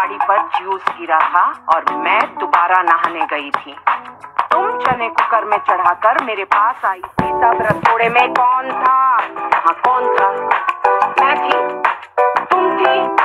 साड़ी पर जूस गिरा था और मैं दोबारा नहाने गई थी। तुम चने कुकर में चढ़ाकर मेरे पास आई थी, तब रसोड़े में कौन था? हाँ, कौन था? मैं थी, तुम थी।